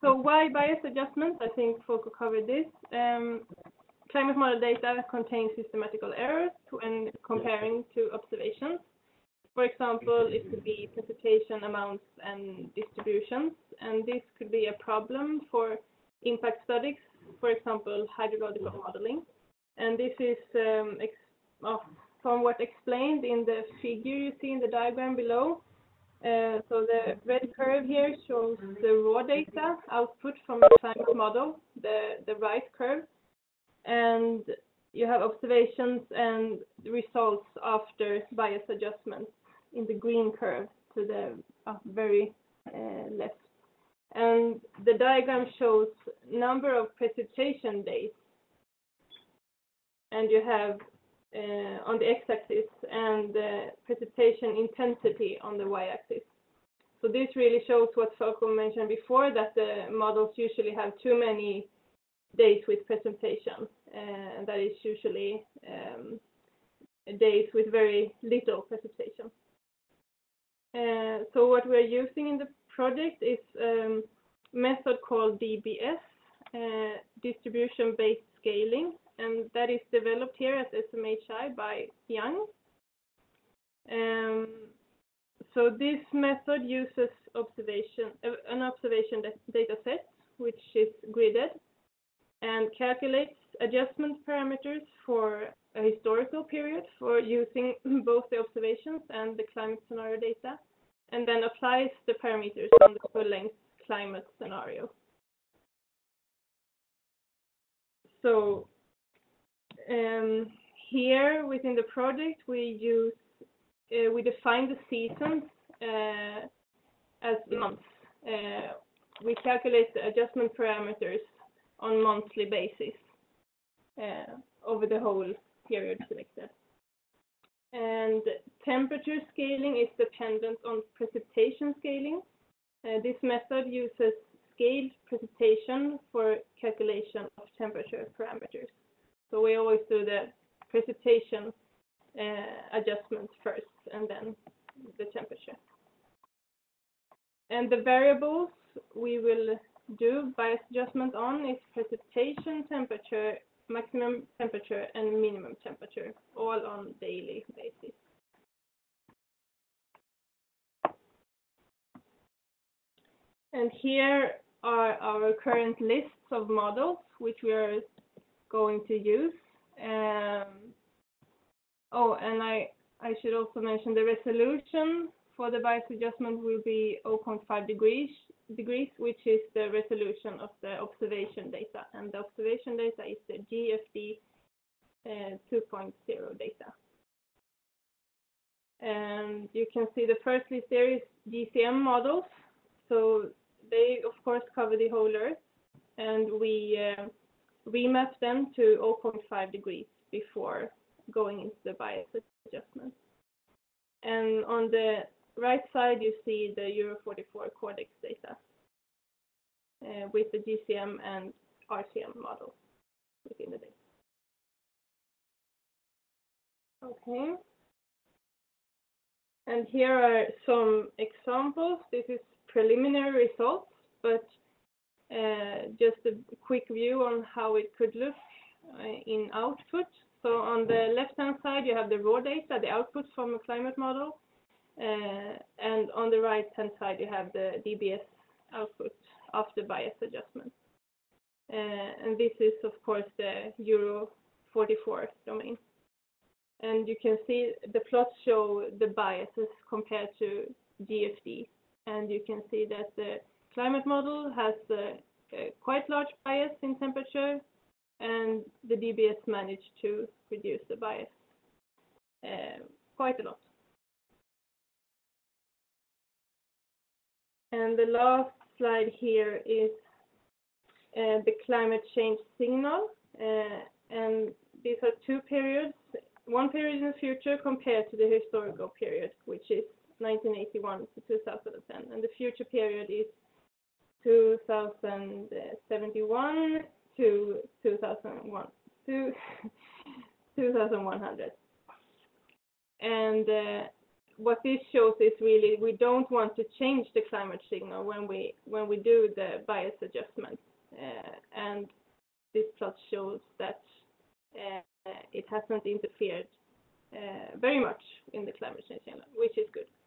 So why bias adjustment? I think Folko covered this. Climate model data contains systematical errors when comparing to observations. For example, it could be precipitation amounts and distributions, and this could be a problem for impact studies, for example, hydrological modeling. And this is somewhat explained in the figure you see in the diagram below. So the red curve here shows the raw data output from the climate model, the right curve, and you have observations and results after bias adjustment in the green curve to the very left. And the diagram shows number of precipitation days, and you have on the x-axis and precipitation intensity on the y-axis. So this really shows what Folko mentioned before, that the models usually have too many days with precipitation, and that is usually days with very little precipitation. So what we're using in the project is a method called DBS, distribution-based scaling, and that is developed here at SMHI by Young. So this method uses an observation data set, which is gridded, and calculates adjustment parameters for a historical period for using both the observations and the climate scenario data, and then applies the parameters on the full-length climate scenario. So here within the project, we define the seasons as months. We calculate the adjustment parameters on monthly basis over the whole period selected. And temperature scaling is dependent on precipitation scaling. This method uses scaled precipitation for calculation of temperature parameters. So we always do the precipitation adjustment first, and then the temperature. And the variables we will do bias adjustment on is precipitation, temperature, maximum temperature, and minimum temperature, all on daily basis. And here are our current lists of models which we are going to use. And I should also mention the resolution for the bias adjustment will be 0.5 degrees, which is the resolution of the observation data. And the observation data is the GFD 2.0 data. And you can see the first list there is GCM models. So they, of course, cover the whole Earth. And we remap them to 0.5 degrees before going into the bias adjustment. And on the right side, you see the Euro 44 Codex data with the GCM and RCM models within the data. Okay. And here are some examples. This is preliminary results, but just a quick view on how it could look in output. So on the left-hand side, you have the raw data, the output from a climate model. And on the right-hand side, you have the DBS output after bias adjustment. And this is, of course, the Euro 44 domain. And you can see the plots show the biases compared to GFD. And you can see that the climate model has a quite large bias in temperature, and the DBS managed to reduce the bias quite a lot. And the last slide here is the climate change signal. And these are two periods. One period in the future compared to the historical period, which is 1981 to 2010. And the future period is 2071 to 2100. And what this shows is really we don't want to change the climate signal when we do the bias adjustment, and this plot shows that it hasn't interfered very much in the climate change signal, which is good.